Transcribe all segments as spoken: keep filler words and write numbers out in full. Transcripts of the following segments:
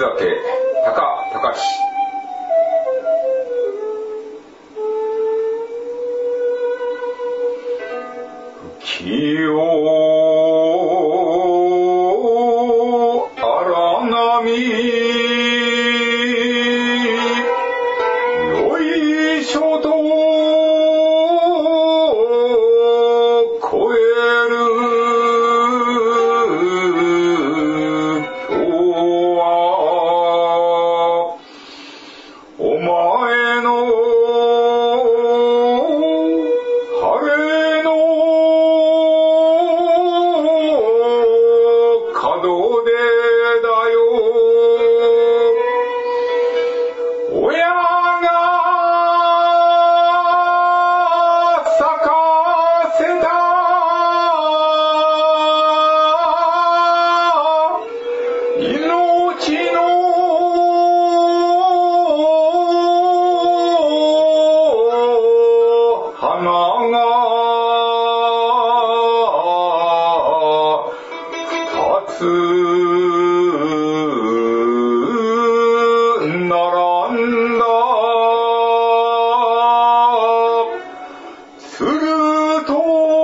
竹高隆。清荒波よいしょと越える今日はお前の晴れの門出だよ。親が咲かせた命の花が二つ並んだ。すると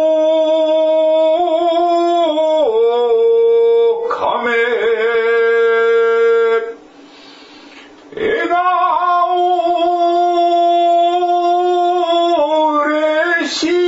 亀笑顔嬉しい